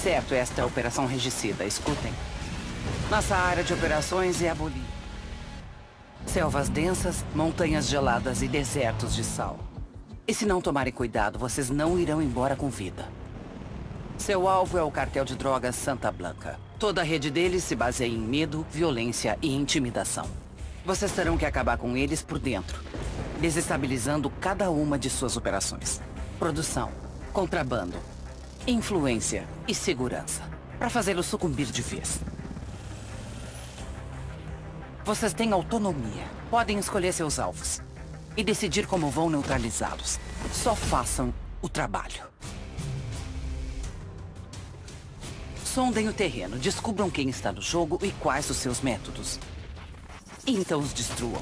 Certo, esta é a Operação Regicida. Escutem. Nossa área de operações é abolir selvas densas, montanhas geladas e desertos de sal. E se não tomarem cuidado, vocês não irão embora com vida. Seu alvo é o cartel de drogas Santa Blanca. Toda a rede deles se baseia em medo, violência e intimidação. Vocês terão que acabar com eles por dentro, desestabilizando cada uma de suas operações. Produção, contrabando, influência e segurança, para fazê-los sucumbir de vez. Vocês têm autonomia. Podem escolher seus alvos e decidir como vão neutralizá-los. Só façam o trabalho. Sondem o terreno, descubram quem está no jogo e quais os seus métodos. E então os destruam.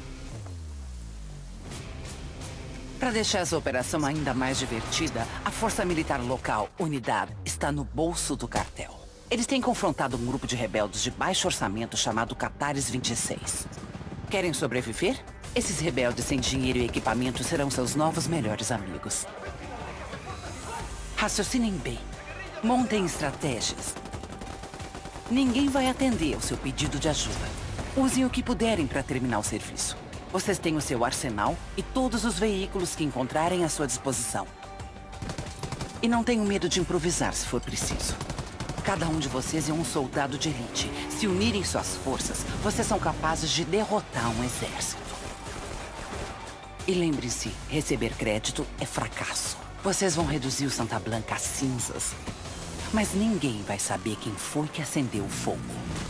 Para deixar essa operação ainda mais divertida, a força militar local, Unidad, está no bolso do cartel. Eles têm confrontado um grupo de rebeldes de baixo orçamento chamado Catares 26. Querem sobreviver? Esses rebeldes sem dinheiro e equipamento serão seus novos melhores amigos. Raciocinem bem. Montem estratégias. Ninguém vai atender ao seu pedido de ajuda. Usem o que puderem para terminar o serviço. Vocês têm o seu arsenal e todos os veículos que encontrarem à sua disposição. E não tenham medo de improvisar se for preciso. Cada um de vocês é um soldado de elite. Se unirem suas forças, vocês são capazes de derrotar um exército. E lembre-se, receber crédito é fracasso. Vocês vão reduzir o Santa Blanca a cinzas. Mas ninguém vai saber quem foi que acendeu o fogo.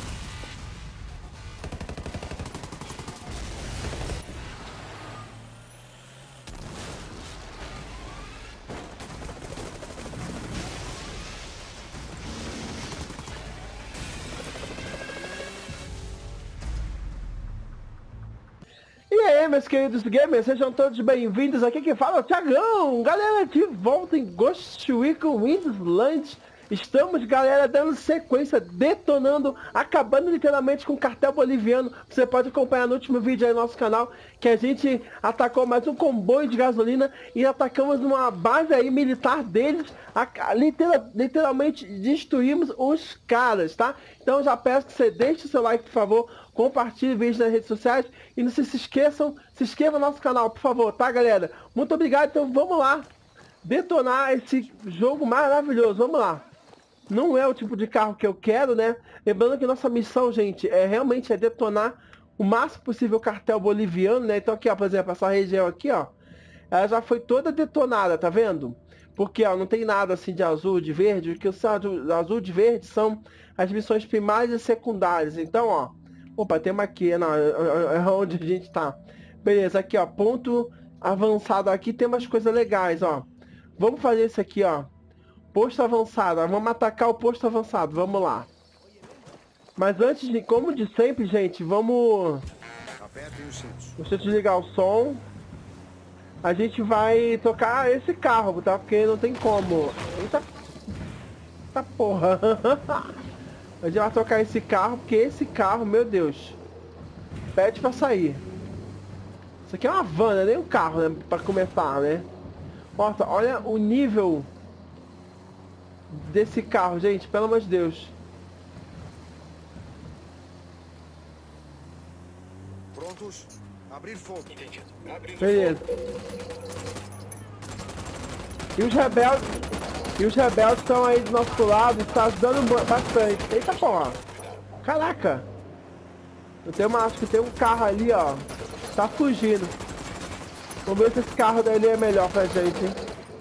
E aí, meus queridos gamers, sejam todos bem-vindos. Aqui quem fala é o Thiagão. Galera, de volta em Ghost Recon Windlands. Estamos, galera, dando sequência, detonando, acabando literalmente com o cartel boliviano. Você pode acompanhar no último vídeo aí no nosso canal, que a gente atacou mais um comboio de gasolina e atacamos uma base aí militar deles. Literalmente destruímos os caras, tá? Então já peço que você deixe o seu like, por favor, compartilhe o vídeo nas redes sociais e não se esqueçam, se inscreva no nosso canal, por favor, tá, galera? Muito obrigado, então vamos lá detonar esse jogo maravilhoso, vamos lá. Não é o tipo de carro que eu quero, né? Lembrando que nossa missão, gente, realmente é detonar o máximo possível o cartel boliviano, né? Então aqui, ó, por exemplo, essa região aqui, ó, ela já foi toda detonada, tá vendo? Porque, ó, não tem nada assim de azul, de verde, porque o azul de verde são as missões primárias e secundárias. Então, ó, opa, tem uma aqui, não, é onde a gente tá. Beleza, aqui, ó, ponto avançado aqui, tem umas coisas legais, ó. Vamos fazer isso aqui, ó. Posto avançado, vamos atacar o posto avançado, vamos lá. Mas antes de, como de sempre, gente, vamos... Deixa eu desligar o som. A gente vai tocar esse carro, tá? Porque não tem como. Eita porra. A gente vai tocar esse carro, porque esse carro, meu Deus, pede pra sair. Isso aqui é uma van, né? Nem um carro, né? Pra começar, né? Nossa, olha o nível desse carro, gente, pelo amor de Deus. Prontos? Abrir fogo. Beleza. E os rebeldes estão aí do nosso lado, está dando bastante. Eita porra. Caraca. Acho que tem um carro ali, ó. Tá fugindo. Vamos ver se esse carro dele é melhor pra gente, hein?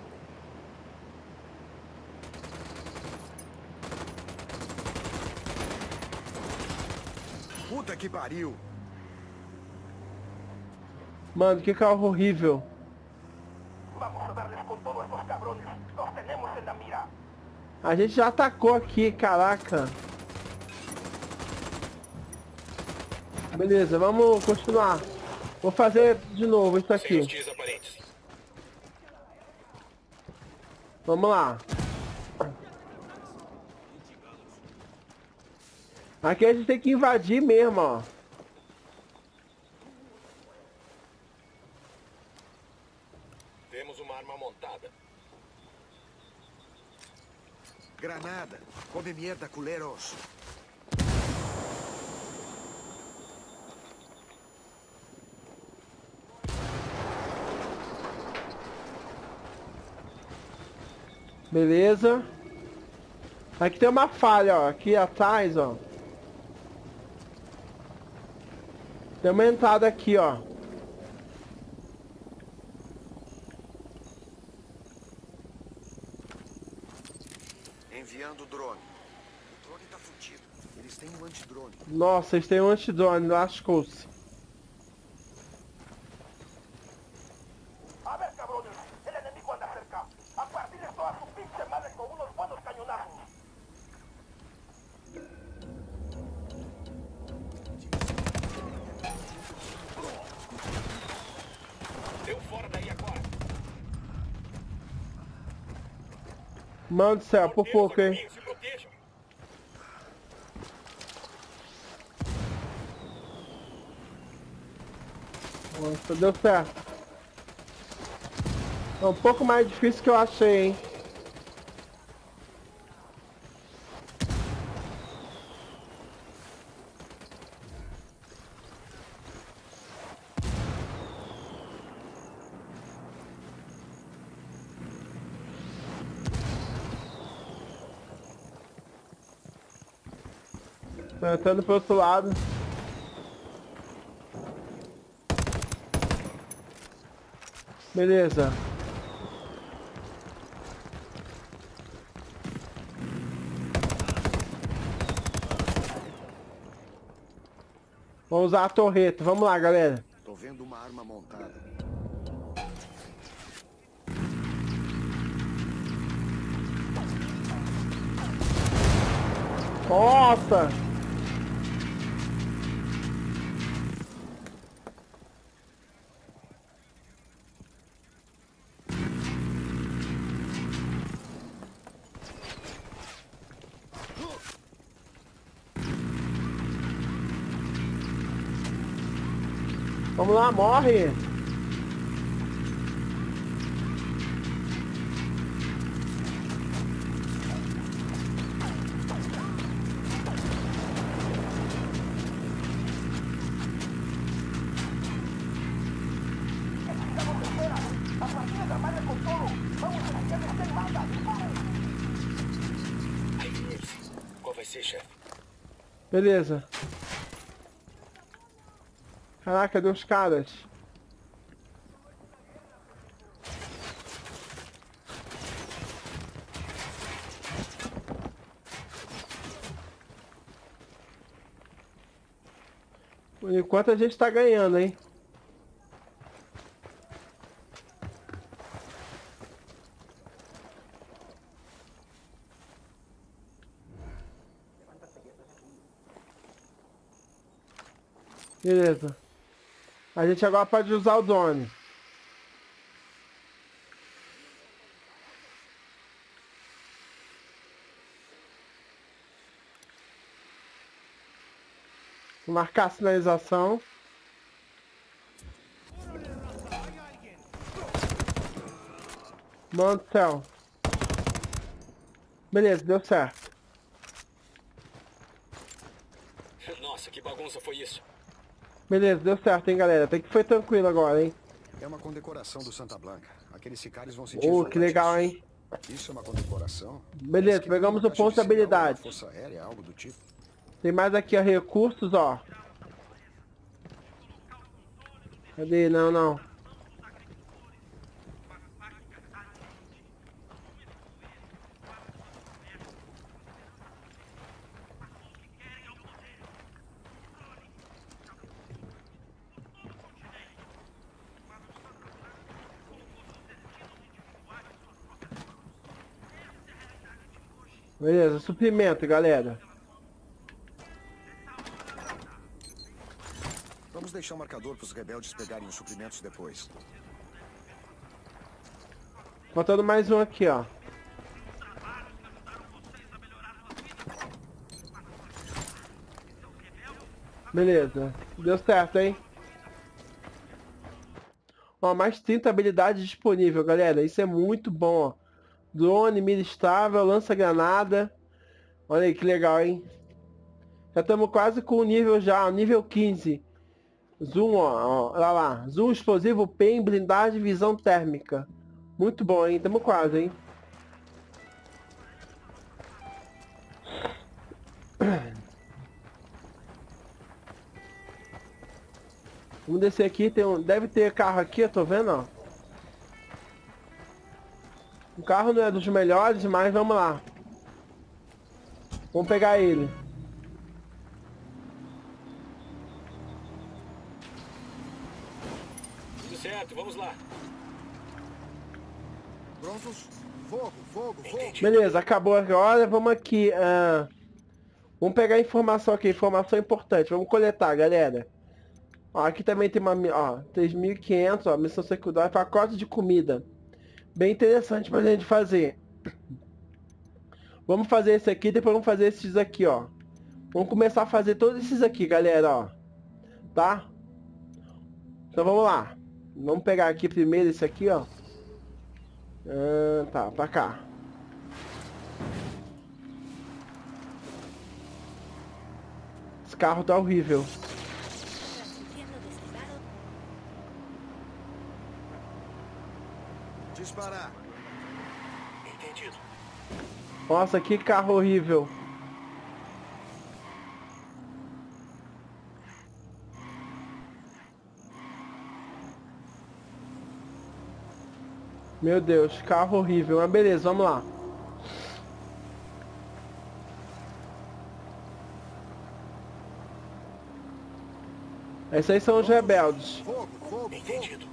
Puta que pariu! Mano, que carro horrível. A gente já atacou aqui, caraca. Beleza, vamos continuar. Vou fazer de novo isso aqui. Vamos lá. Aqui a gente tem que invadir mesmo, ó. Temos uma arma montada. Granada. Come mierda, culeros. Beleza. Aqui tem uma falha, ó. Aqui atrás, ó. Tem uma entrada aqui, ó. Enviando o drone. O drone tá fudido. Eles têm um antidrone. Nossa, eles têm um antidrone, lascou-se. A ver, cabrones, el enemigo anda cerca. Aguarden esto a su pinche madre con unos buenos cañonazos. Deu fora daí agora. Mano do céu, por pouco, hein? Se protejam. Nossa, deu certo. É um pouco mais difícil que eu achei, hein? Tô entrando pro outro lado. Beleza. Vamos usar a torreta. Vamos lá, galera. Tô vendo uma arma montada. Nossa! Vamos lá, morre! A partida da malha com todo. Vamos a la que me manda. Aí eles. Qual vai ser, chefe? Beleza. Caraca, cadê os caras? Por enquanto a gente tá ganhando, hein? Beleza. A gente agora pode usar o drone. Vou marcar a sinalização. Mano do céu. Beleza, deu certo. Nossa, que bagunça foi isso? Beleza, deu certo, hein, galera. Até que foi tranquilo agora, hein. É uma condecoração do Santa Blanca. Aqueles sicários vão sentir Oh, falta que legal, disso. hein. Isso é uma condecoração? Beleza, Parece que pegamos tem o uma ponto de caixa de sinal da habilidade. Força Aérea, algo do tipo. Tem mais aqui, ó, recursos, ó. Cadê? Não, não. Beleza, suprimento, galera. Vamos deixar o marcador para os rebeldes pegarem os suprimentos depois. Faltando mais um aqui, ó. Beleza. Deu certo, hein? Ó, mais 30 habilidades disponíveis, galera. Isso é muito bom, ó. Drone, mira estável, lança-granada. Olha aí que legal, hein? Já estamos quase com o nível já, nível 15. Zoom, ó, olha lá. Zoom explosivo, PEM, blindagem, visão térmica. Muito bom, hein? Estamos quase, hein? Vamos descer aqui, deve ter carro aqui, eu tô vendo, ó. O carro não é dos melhores, mas vamos lá. Vamos pegar ele. Tudo certo, vamos lá. Prontos? Fogo, fogo, fogo. Beleza, acabou agora. Vamos aqui. Vamos pegar informação aqui, informação importante. Vamos coletar, galera. Ó, aqui também tem uma, ó, 3.500, ó, missão secundária, pacote de comida. Bem interessante pra gente fazer. Vamos fazer esse aqui, depois vamos fazer esses aqui, ó. Vamos começar a fazer todos esses aqui, galera, ó. Tá? Então vamos lá. Vamos pegar aqui primeiro esse aqui, ó. Tá, pra cá. Esse carro tá horrível. Disparar. Entendido. Nossa, que carro horrível. Meu Deus, carro horrível. Mas beleza, vamos lá. Esses aí são os rebeldes. Fogo, fogo, fogo. Entendido.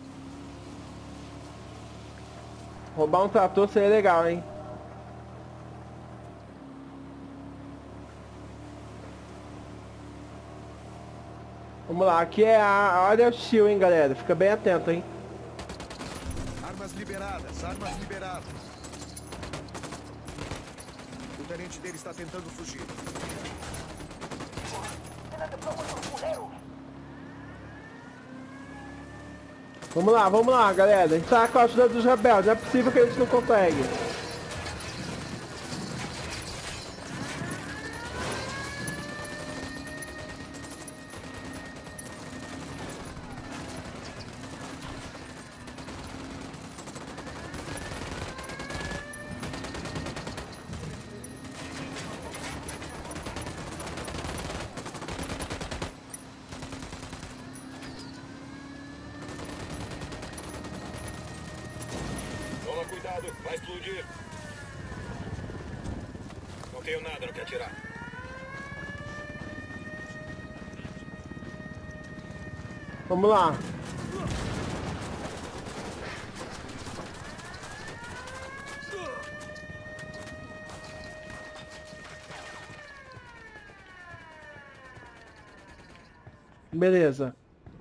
Roubar um trator seria legal, hein? Vamos lá, aqui é a área hostil, hein, galera. Fica bem atento, hein? Armas liberadas, armas liberadas. O tenente dele está tentando fugir. Vamos lá, galera. A gente tá com a ajuda dos rebeldes. Não é possível que a gente não consegue. Toma cuidado, vai explodir. Não tenho nada no que atirar. Vamos lá. Beleza.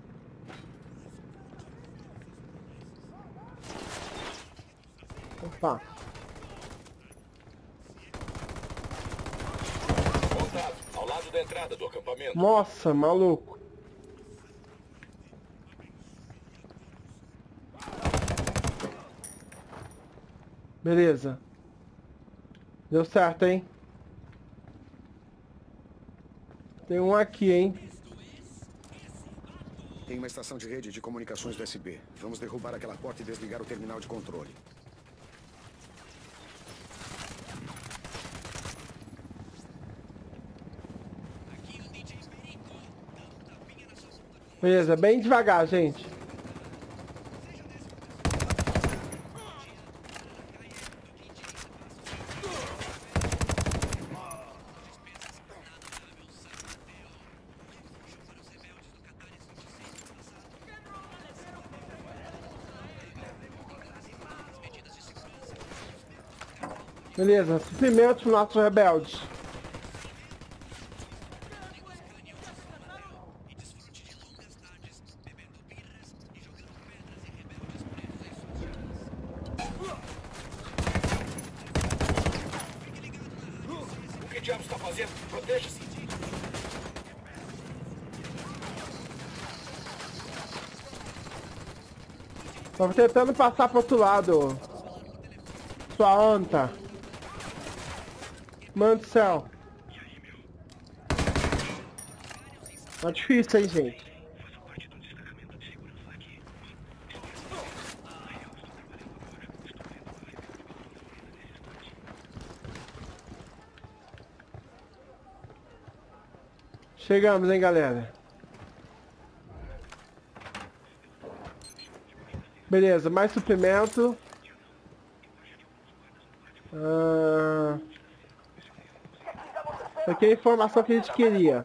Opa. Contato, ao lado da entrada do acampamento. Nossa, maluco. Beleza. Deu certo, hein? Tem um aqui, hein? Tem uma estação de rede de comunicações do USB. Vamos derrubar aquela porta e desligar o terminal de controle. Beleza, bem devagar, gente. Beleza, suprimentos para nossos rebeldes. O que diabos está fazendo? Proteja-se. Tava tentando passar pro outro lado. pessoal, onde tá? Mano do céu. Tá difícil, hein, gente. Chegamos, hein, galera. Beleza, mais suprimento. Aqui é a informação que a gente queria.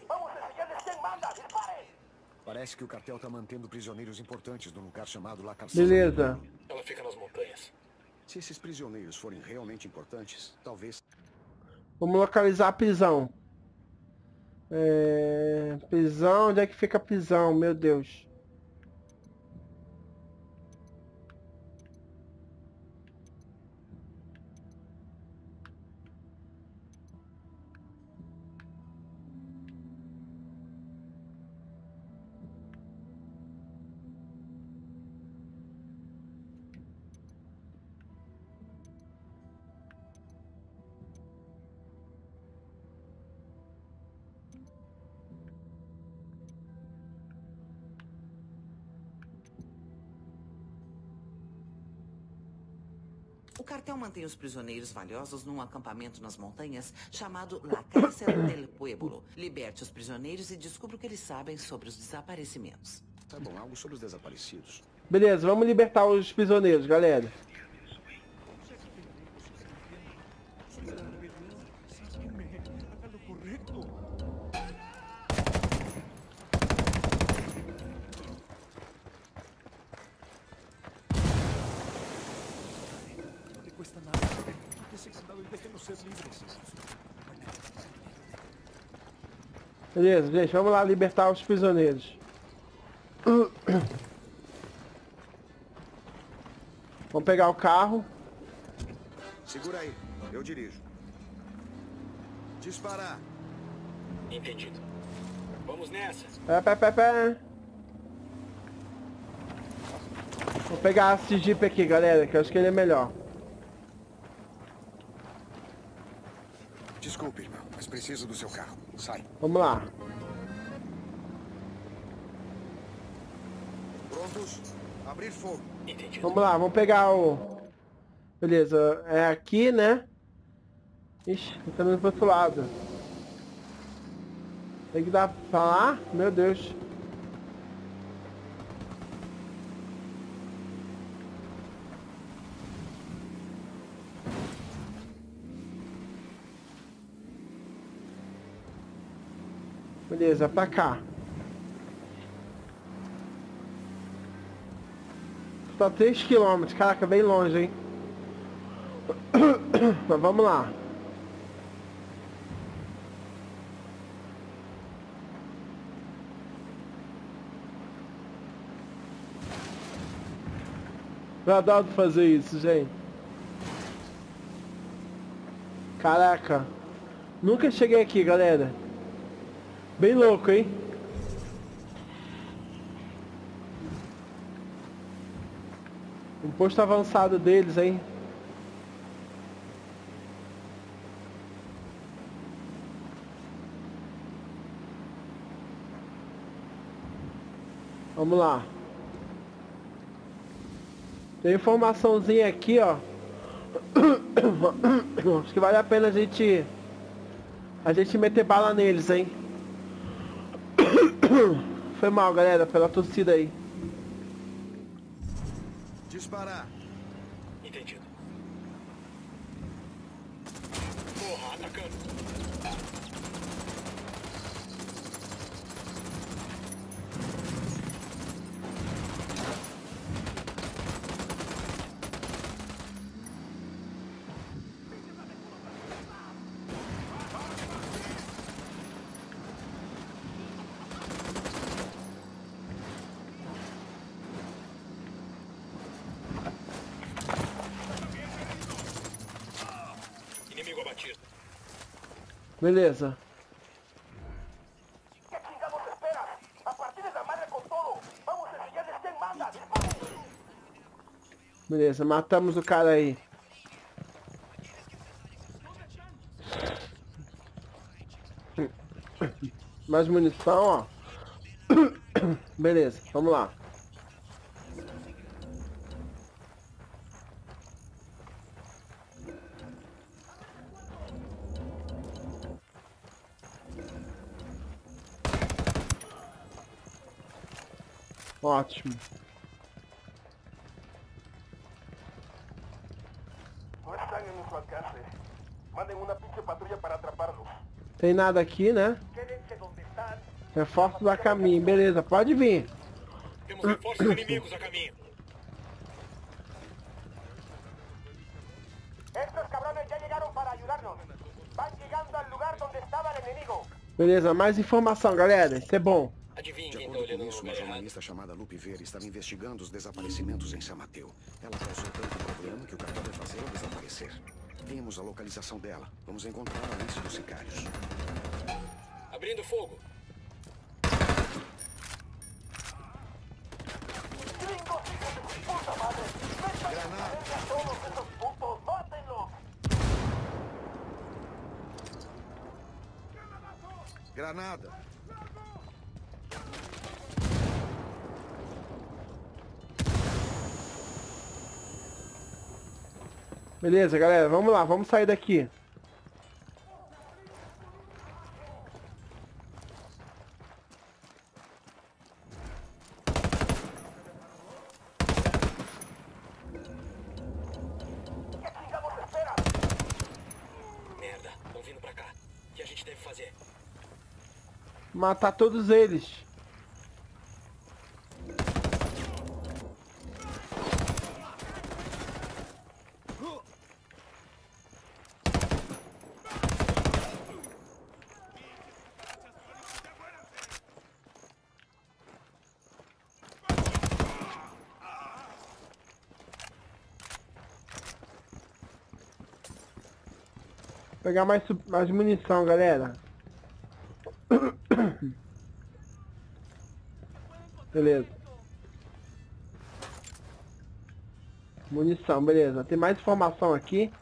Parece que o cartel tá mantendo prisioneiros importantes num lugar chamado La Carcela. Beleza. Ela fica nas montanhas. Se esses prisioneiros forem realmente importantes, talvez... Vamos localizar a prisão. Prisão, onde é que fica a prisão? Meu Deus. O cartel mantém os prisioneiros valiosos num acampamento nas montanhas chamado La Cárcel del Pueblo. Liberte os prisioneiros e descubra o que eles sabem sobre os desaparecimentos. Tá bom, algo sobre os desaparecidos. Beleza, vamos libertar os prisioneiros, galera. Beleza, gente, vamos lá libertar os prisioneiros. Vamos pegar o carro. Segura aí, eu dirijo. Disparar. Entendido. Vamos nessa. Pé. Vou pegar esse Jeep aqui, galera, que eu acho que ele é melhor. Desculpe, irmão, mas preciso do seu carro. Sai. Vamos lá. Prontos? Abrir fogo. Entendido. Vamos lá, vamos pegar o... Beleza, é aqui, né? Ixi, estamos pro outro lado. Tem que dar pra lá? Meu Deus. Beleza, pra cá. Só 3 km, caraca, bem longe, hein? Mas vamos lá. Eu adoro fazer isso, gente. Caraca. Nunca cheguei aqui, galera. Bem louco, hein? Um posto avançado deles, hein? Vamos lá. Tem informaçãozinha aqui, ó. Acho que vale a pena a gente meter bala neles, hein? Foi mal, galera, pela torcida aí. Disparar. Entendido. Porra, atacando. Inimigo abatido. Beleza. ¿Qué chingados esperas? A partir de la madre con todo. Vamos a enseñarles quién manda. ¡Disparen! Beleza, matamos o cara aí. Mais munição, ó. Beleza, vamos lá. Ótimo. No están en nuestro alcance. Manden una pinche patrulla para atraparlos. Tem nada aqui, né? Quédense donde están. Reforços a caminho. Beleza, pode vir. Temos reforços inimigos a caminho. Estos cabrones ya llegaron para ayudarnos. Van llegando al lugar donde estaba el enemigo. Beleza, mais informação, galera. Isso é bom. Adivinha De quem tá acordo olhando com no isso, uma lugar errado? jornalista chamada Lupe Vera estava investigando os desaparecimentos em São Mateus. Ela causou tanto problema que o cartão vai fazê-la desaparecer. Temos a localização dela. Vamos encontrá-la antes dos sicários. Abrindo fogo. Gringos, hijos de su puta madre. ¡Metan a todos esos putos! ¡Mátenlos! Granada! Beleza, galera. Vamos lá, vamos sair daqui. ¿Qué chingados esperan? Merda, estão vindo pra cá. O que a gente deve fazer? Matar todos eles. Pegar mais munição, galera. Beleza. Munição, beleza. Tem mais informação aqui.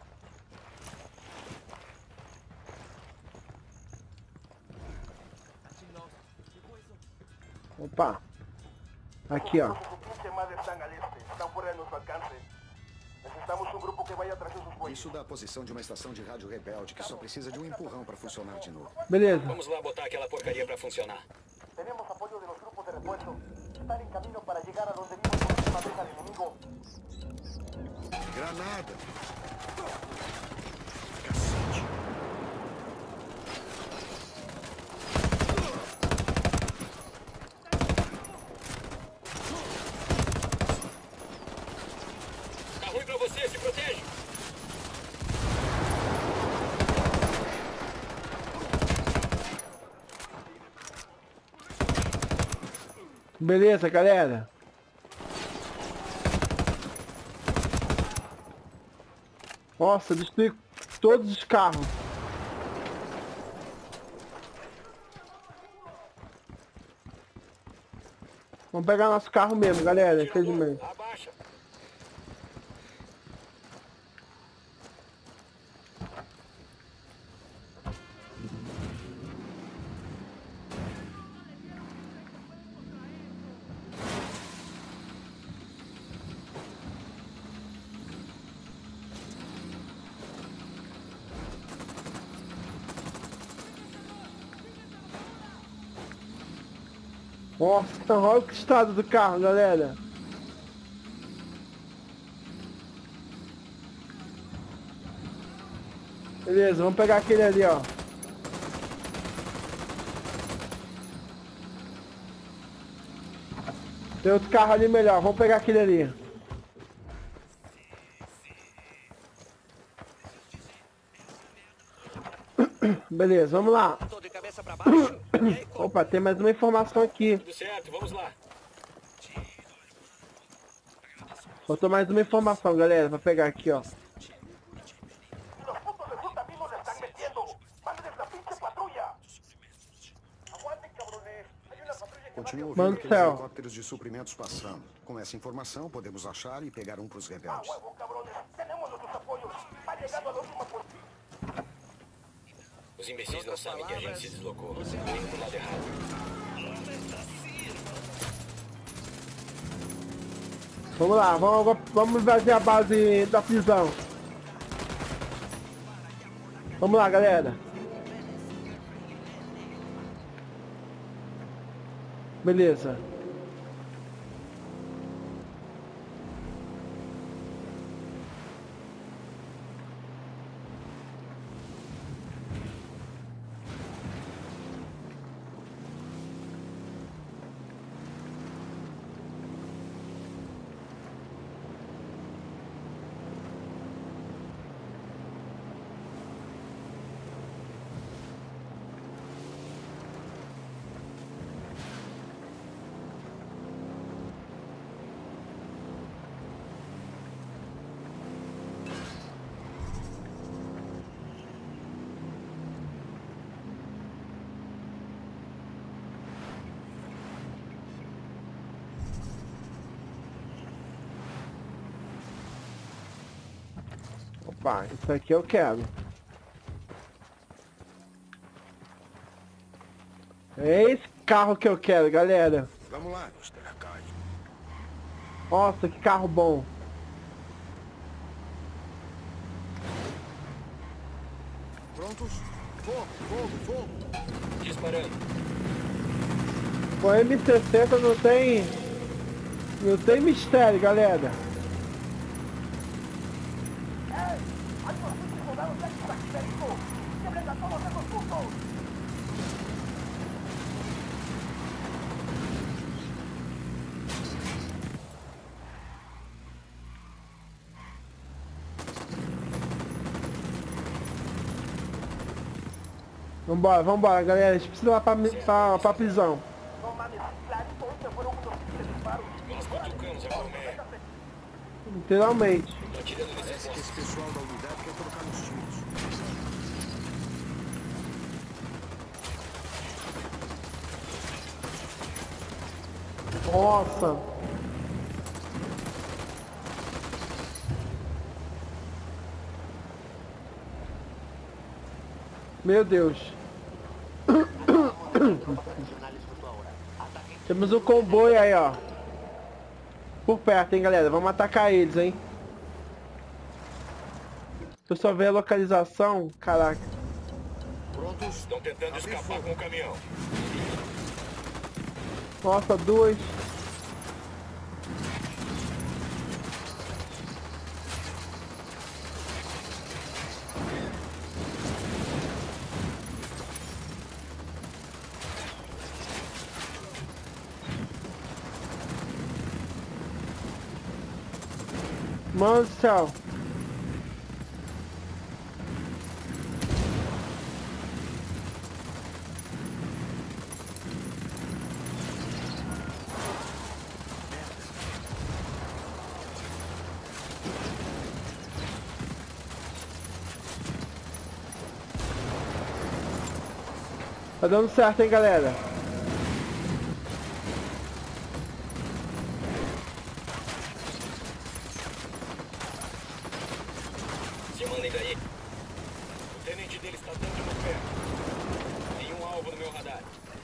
Opa. Aqui, ó. Los hijos de su pinche madre están al este. Están fuera de nuestro alcance. Necesitamos un grupo que vaya tras esos güeyes. Isso dá a posição de uma estação de rádio rebelde que só precisa de um empurrão para funcionar de novo. Beleza. Vamos lá botar aquela porcaria pra funcionar. Tenemos apoyo de los grupos de refuerzo. Están en camino para llegar a donde vimos por última vez al enemigo. Granada! Cacete! Tá ruim pra você, se protege. Beleza, galera. Nossa, destruí todos os carros. Vamos pegar nosso carro mesmo, galera, infelizmente. Abaixa. Nossa, olha o estado do carro, galera. Beleza, vamos pegar aquele ali, ó. Tem outro carro ali melhor, vamos pegar aquele ali. Beleza, vamos lá. Tô de cabeça pra baixo. E aí, como? Opa, tem mais uma informação aqui. Tudo certo, vamos lá. Faltou mais uma informação, galera, pra pegar aqui, ó. Los putos de ruta mismos se están metiendo. ¡Manden la pinche patrulla! ¡Aguanten, cabrones! Hay una patrulla que Continuo Mano vendo do aqueles céu. helicópteros de suprimentos passando. Com essa informação, podemos achar e pegar um para os rebeldes. ¡A huevo, cabrones! ¡Tenemos nuestros apoyos! ¡Va llegando a la última posición! Os imbecis não sabem que a gente se deslocou. Indo pro lado errado. Vamos lá, vamos invadir a base da prisão. Vamos lá, galera. Beleza. Opa, isso aqui eu quero. É esse carro que eu quero, galera. Vamos lá. Nossa, que carro bom. Prontos? Fogo, fogo, fogo. Disparando. Com M60 não tem mistério, galera. Vambora, galera. A gente precisa ir lá pra prisão. Nós cutucamos a colmeia. Literalmente. Tô atirando nesse Parece que posto. esse pessoal da unidade quer trocar nos tiros. Nossa. Meu Deus. Temos um comboio aí, ó. Por perto, hein, galera. Vamos atacar eles, hein. Se eu só ver a localização, caraca. Prontos? Estão tentando escapar com o caminhão. Nossa, duas. Mano do céu. Tá dando certo, hein, galera? Se mandem daí. O tenente dele está dando no pé. Tem um alvo no meu radar.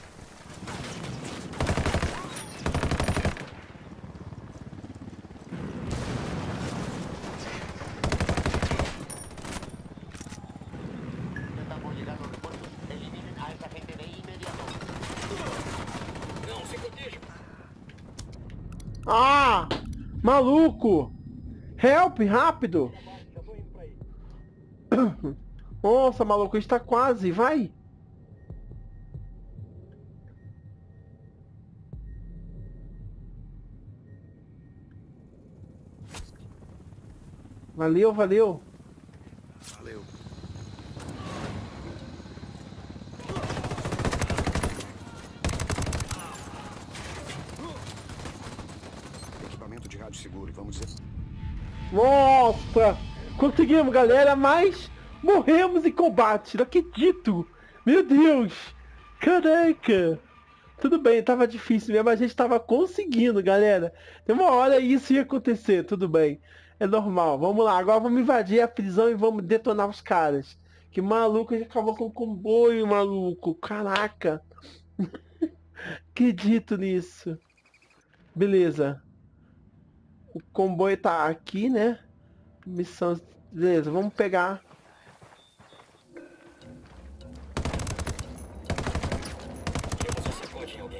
Não, se protejam. Ah! Maluco! Help, rápido! Nossa, maluco, está quase, vai! Valeu, valeu! Valeu. Equipamento de rádio seguro, vamos dizer. Nossa! Conseguimos, galera, mas morremos em combate, não acredito! Meu Deus! Caraca! Tudo bem, tava difícil mesmo, a gente tava conseguindo, galera. Tem uma hora isso ia acontecer, tudo bem. É normal, vamos lá, agora vamos invadir a prisão e vamos detonar os caras. Que maluco, a gente acabou com o comboio, maluco. Caraca. Acredito nisso. Beleza. O comboio tá aqui, né? Missão... Beleza, vamos pegar... Temos um sacode em alguém.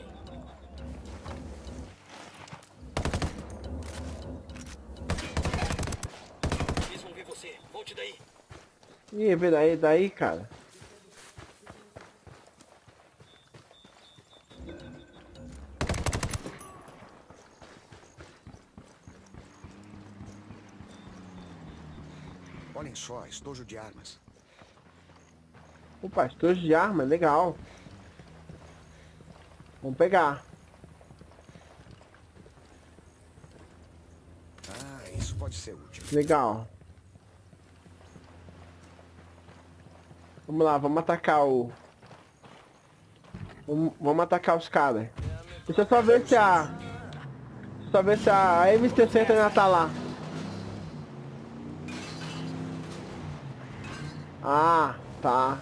Eles vão ver você. Volte daí. Ih, daí, cara. Olhem só, estojo de armas. Opa, estojo de arma, legal. Vamos pegar. Ah, isso pode ser útil. Legal. Vamos lá, vamos atacar o... Vamos atacar os caras. Deixa eu só ver se a... Deixa eu só ver se a M60 ainda tá lá. Ah, tá.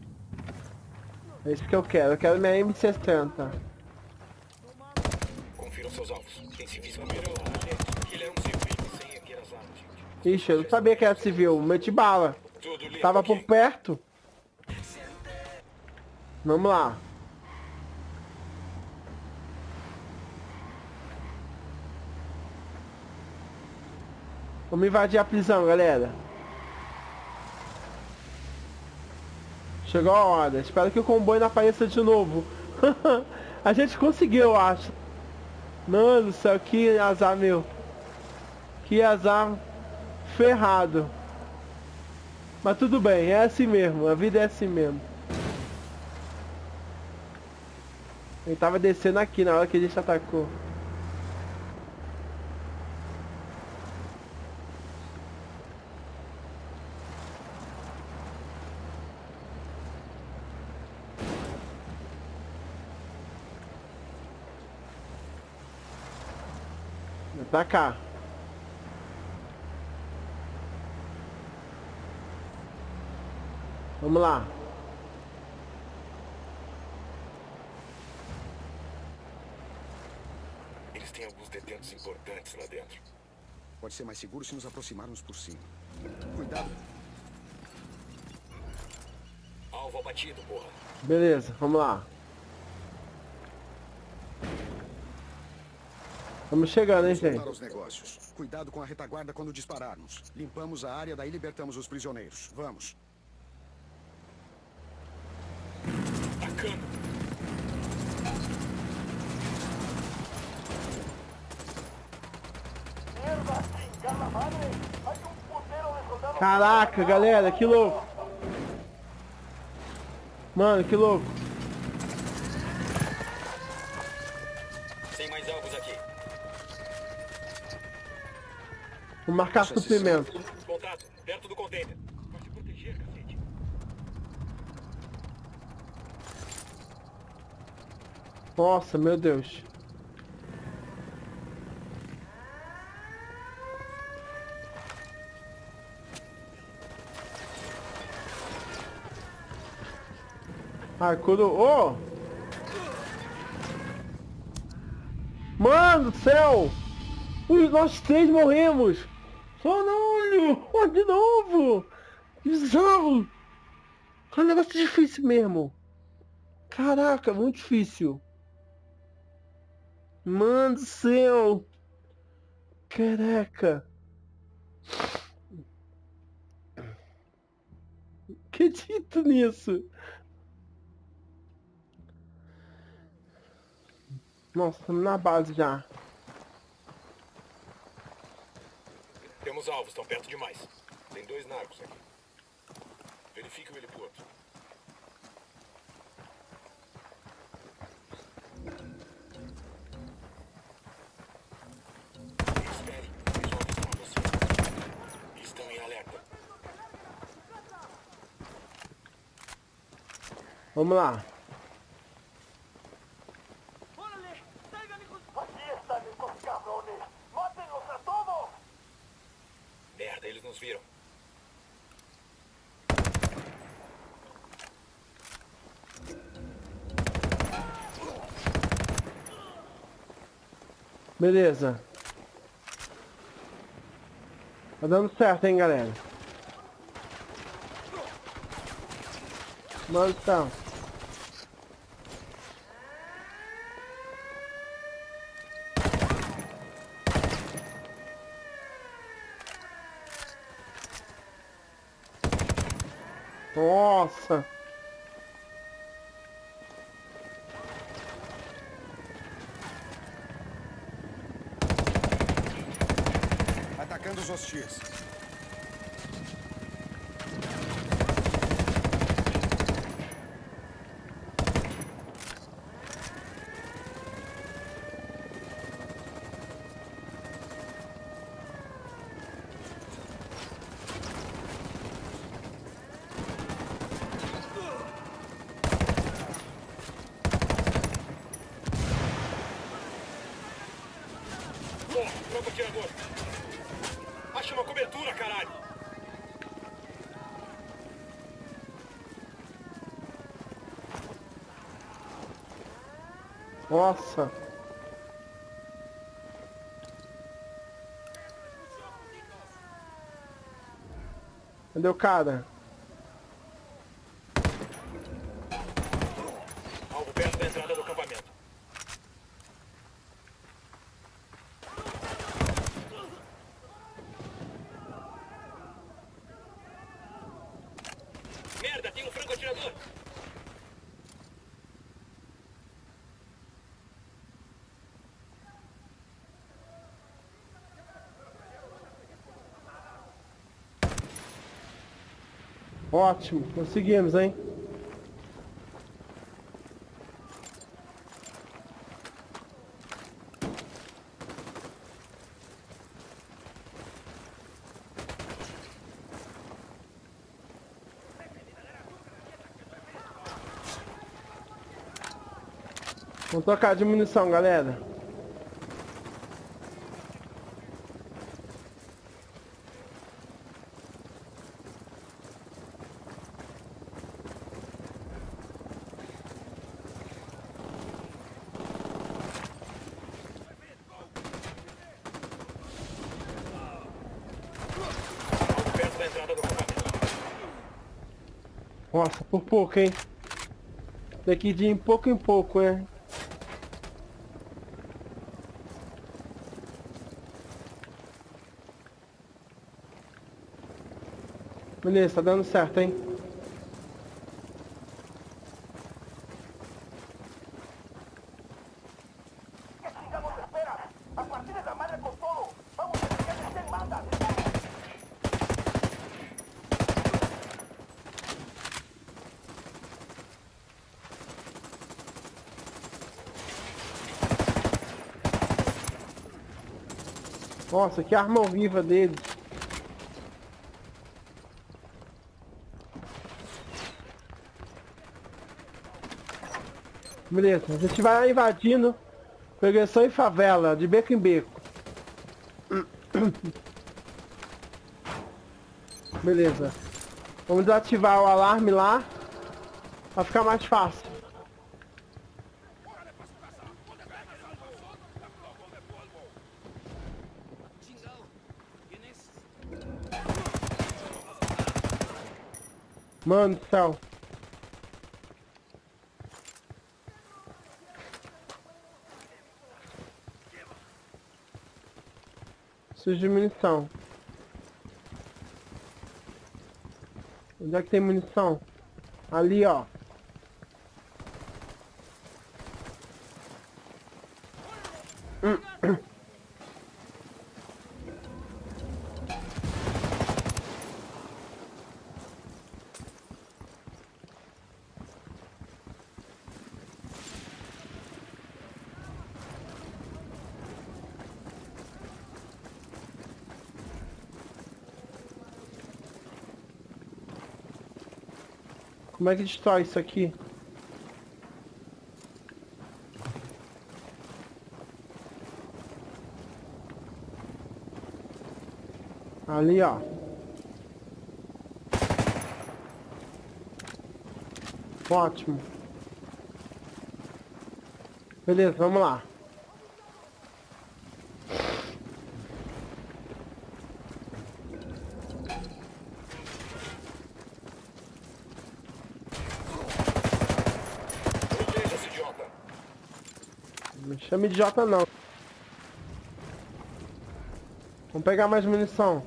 É isso que eu quero minha M60. Confiram seus alvos. Tem civis caminhando lá dentro. Ele era um civil sem aqui as armas, gente. Ixi, eu não sabia que era civil. Meti bala. Tudo limpo Tava aqui. por perto. Vamos lá. Vamos invadir a prisão, galera. Chegou a hora. Espero que o comboio não apareça de novo. A gente conseguiu, eu acho. Mano do céu, que azar, meu. Que azar ferrado. Mas tudo bem, é assim mesmo. A vida é assim mesmo. Ele tava descendo aqui na hora que a gente atacou. Pra cá. Vamos lá. Eles têm alguns detentos importantes lá dentro. Pode ser mais seguro se nos aproximarmos por cima. Cuidado. Alvo abatido, porra. Beleza, vamos lá. Estamos chegando, hein, gente? Voltar aos negócios. Cuidado com a retaguarda quando dispararmos. Limpamos a área, daí libertamos os prisioneiros. Vamos. Atacando. ¡Mierda! ¡Chingada madre! ¡Hay un putero de soldados! Caraca, galera, que louco. Mano, que louco. Sem mais alvos aqui. Vou marcar suprimento. Contato, perto do container. Vai se proteger, cacete. Nossa, meu Deus. Ah, quando... Oh! Mano do céu! Nós três morremos! Caralho! Oh, de novo! Bizarro! É um negócio difícil mesmo. Caraca, muito difícil. Mano do céu! Caraca! Acredito nisso! Nossa, estamos na base já. Temos alvos, estão perto demais. Tem 2 narcos aqui. Verifique o heliporto. Espere, eles vão avisar você. Estão em alerta. Vamos lá. ¡Aquí están estos cabrones! ¡Mátenlos a todos! Merda, eles nos viram. Beleza. Tá dando certo, hein, galera. Mano, tá. Nossa. Atacando os hostis. Tropa atirador. Acha uma cobertura, caralho. Nossa. Cadê o cara? Alvo perto da entrada do acampamento. Merda, tem um franco-atirador! Ótimo, conseguimos, hein? Vamos trocar de munição, galera. Alvo perto da entrada do acampamento. Nossa, por pouco, hein? Daqui de pouco em pouco, hein? Beleza, tá dando certo, hein? ¿Qué chingados esperas? A partir de la madre con todo. Vamos a ver quién manda. Nossa, que arma horrível dele. Beleza, a gente vai invadindo progressão em favela, de beco em beco. Beleza. Vamos desativar o alarme lá, pra ficar mais fácil. Mano do céu. Preciso de munição. Onde é que tem munição? Ali, ó. Como é que destrói isso aqui? Ali, ó. Ótimo. Beleza, vamos lá. chame de Jota não. Vamos pegar mais munição.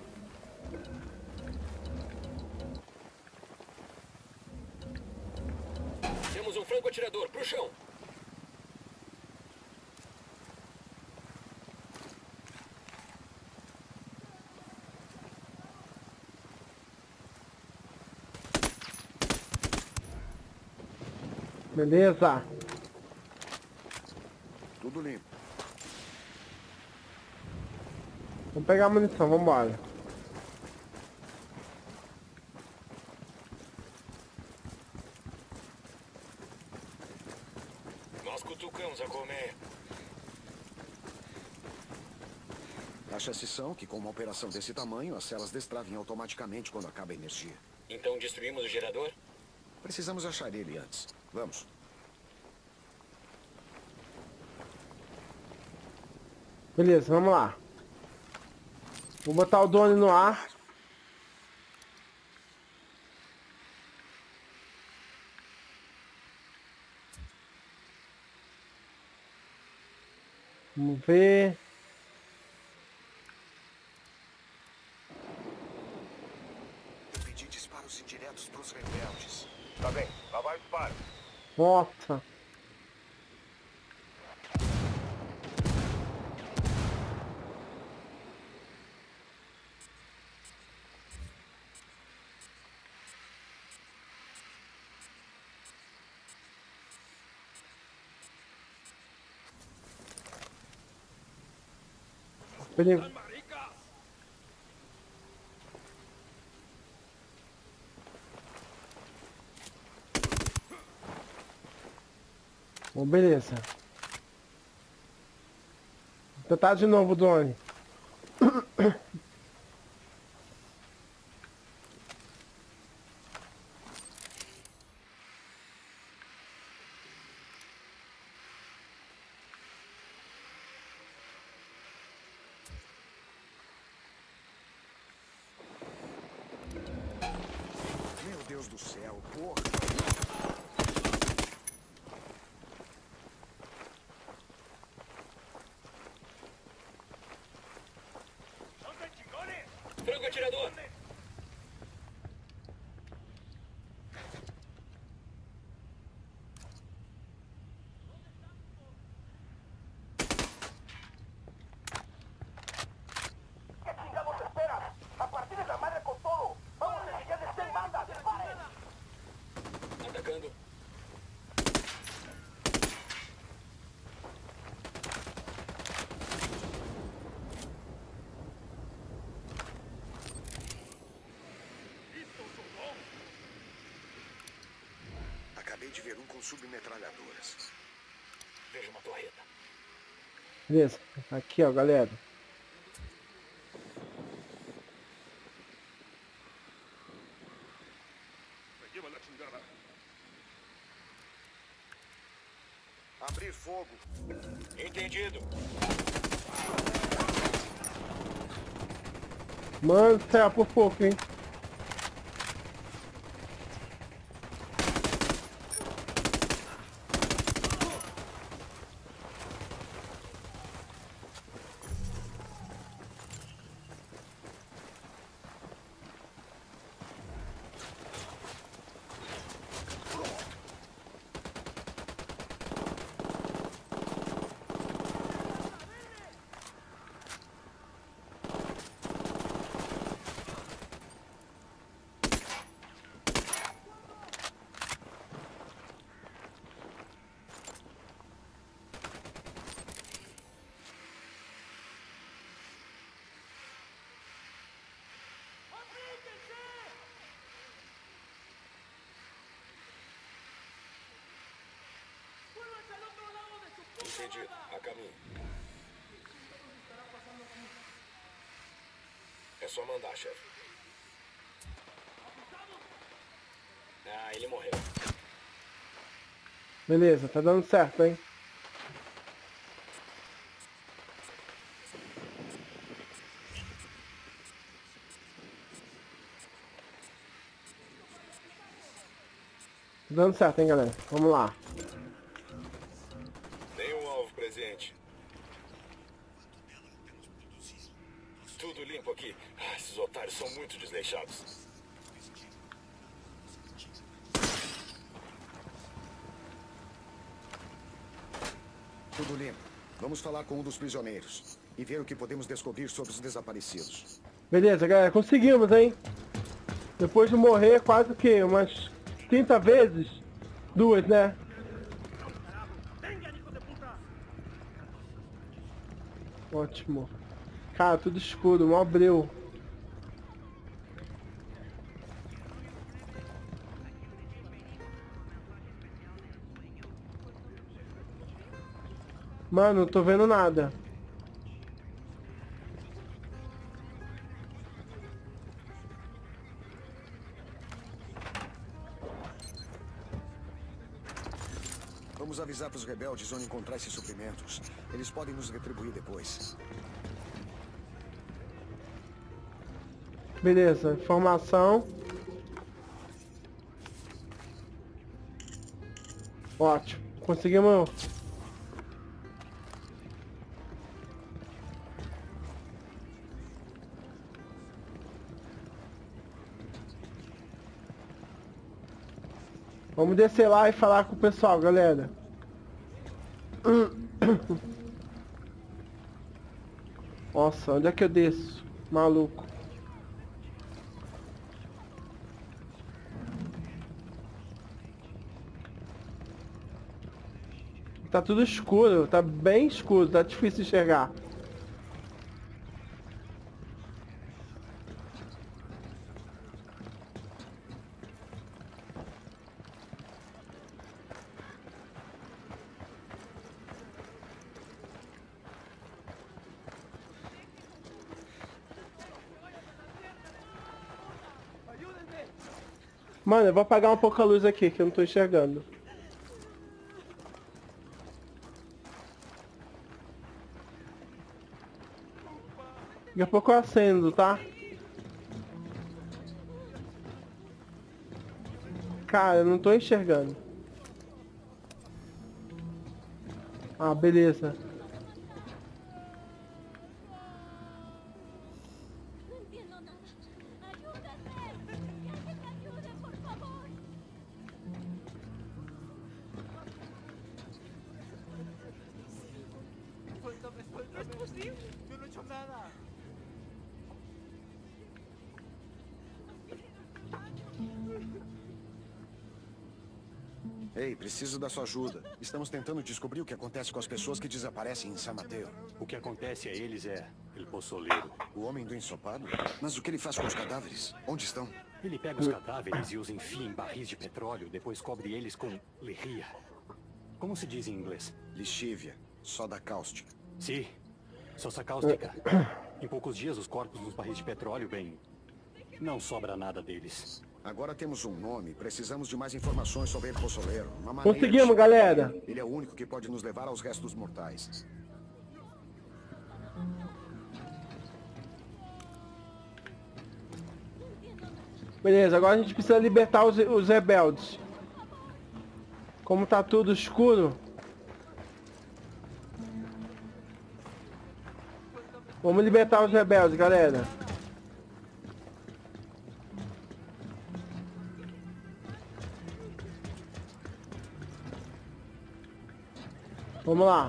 Temos um franco atirador, pro chão. Beleza. Tudo limpo. Vamos pegar a munição, vambora. Nós cutucamos a colmeia. A chassi são que com uma operação desse tamanho, as celas destravem automaticamente quando acaba a energia. Então destruímos o gerador? Precisamos achar ele antes. Vamos. Beleza, vamos lá. Vou botar o drone no ar. Vamos ver. Eu pedi disparos indiretos para os rebeldes. Tá bem, lá vai o disparo. Nossa. Perigo. Bom, beleza. Vou tentar de novo o drone. Meu Deus do céu, porra. Franco atirador! ¿Qué chingados esperas? A partir de la madre con todo. Vamos a enseñarles qué manda. ¡Disparen! Atacando. Acabei de ver um com submetralhadoras. Vejo uma torreta. Beleza. Aqui, ó, galera. Abrir fogo. Entendido. Mano, céu, por pouco, hein? Entendido. A caminho. É só mandar, chefe. Ah, ele morreu. Beleza, tá dando certo, hein? Tá dando certo, hein, galera? Vamos lá. Nenhum alvo presente. tempo aqui. Esses otários são muito desleixados. Tudo limpo. Vamos falar com um dos prisioneiros e ver o que podemos descobrir sobre os desaparecidos. Beleza, galera. Conseguimos, hein? Depois de morrer quase que umas 30 vezes. 2, né? Ótimo. Cara, tudo escuro, mó breu. Mano, não tô vendo nada. Vamos avisar para os rebeldes onde encontrar esses suprimentos. Eles podem nos retribuir depois. Beleza, informação. Ótimo. Conseguimos. Vamos descer lá e falar com o pessoal, galera. Nossa, onde é que eu desço? Maluco. Tá tudo escuro, tá bem escuro, tá difícil de enxergar. Mano, eu vou apagar um pouco a luz aqui, que eu não tô enxergando. Daqui a pouco eu acendo, tá? Cara, eu não tô enxergando. Ah, beleza. No entiendo nada. ¡Ayúdame! ¡Que alguien me ayude, por favor! Suéltame, suéltame. ¡No es posible! ¡Yo no he hecho nada! Ei, preciso da sua ajuda. Estamos tentando descobrir o que acontece com as pessoas que desaparecem em San Mateo. O que acontece a eles é El Pozoleiro. O homem do ensopado? Mas o que ele faz com os cadáveres? Onde estão? Ele pega os cadáveres e os enfia em barris de petróleo, depois cobre eles com lejía. Como se diz em inglês? Lixívia. Soda cáustica. Sim, sosa cáustica. Em poucos dias, os corpos nos barris de petróleo, bem, não sobra nada deles. Agora temos um nome. Precisamos de mais informações sobre El Pozoleiro. Uma maneira Conseguimos, de- galera. Ele é o único que pode nos levar aos restos mortais. Beleza, agora a gente precisa libertar os rebeldes. Como tá tudo escuro. Vamos libertar os rebeldes, galera. Vamos lá.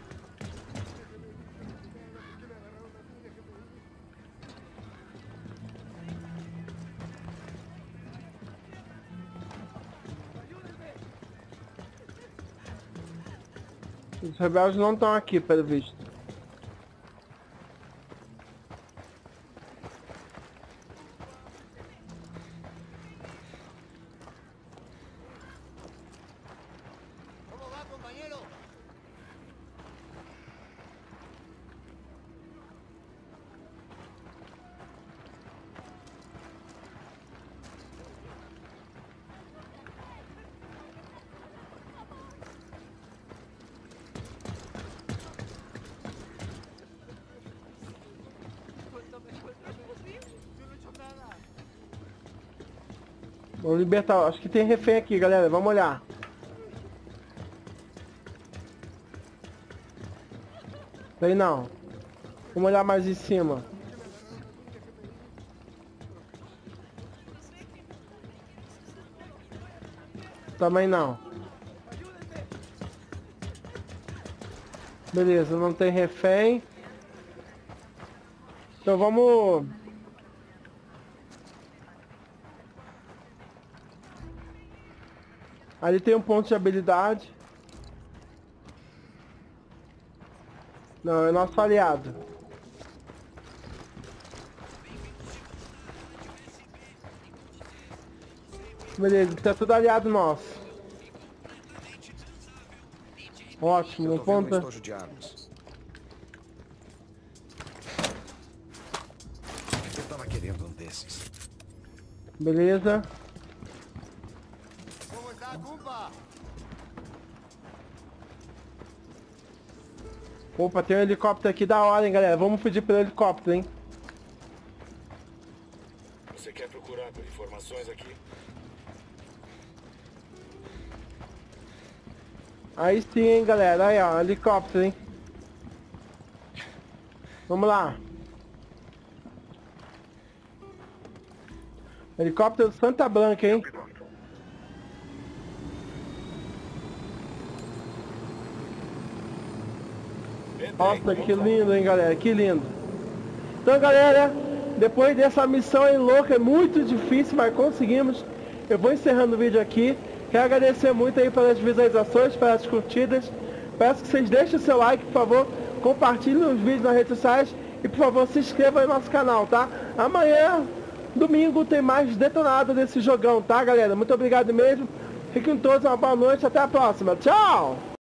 Os rebeldes não estão aqui, pelo visto. ¿Cómo va, compañero? Suéltame, suéltame. ¿No es posible? Yo no he hecho nada. Vamos libertar. Acho que tem refém aqui, galera. Vamos olhar. Tem não. Vamos olhar mais em cima. Também não. Beleza, não tem refém. Então vamos... Ali tem um ponto de habilidade. Não, é nosso aliado. Beleza, isso é tudo aliado nosso. Ótimo, um ponto. Estojo de armas. Eu tava querendo um desses. Beleza. Opa, tem um helicóptero aqui da hora, hein, galera. Vamos pedir pelo helicóptero, hein. Você quer procurar por informações aqui? Aí sim, hein, galera. Aí, ó, helicóptero, hein. Vamos lá. Helicóptero Santa Blanca, hein. Nossa, que lindo, hein, galera. Que lindo. Então, galera, depois dessa missão aí louca, é muito difícil, mas conseguimos. Eu vou encerrando o vídeo aqui. Quero agradecer muito aí pelas visualizações, pelas curtidas. Peço que vocês deixem o seu like, por favor. Compartilhem os vídeos nas redes sociais. E, por favor, se inscreva no nosso canal, tá? Amanhã, domingo, tem mais detonado desse jogão, tá, galera? Muito obrigado mesmo. Fiquem todos uma boa noite. Até a próxima. Tchau!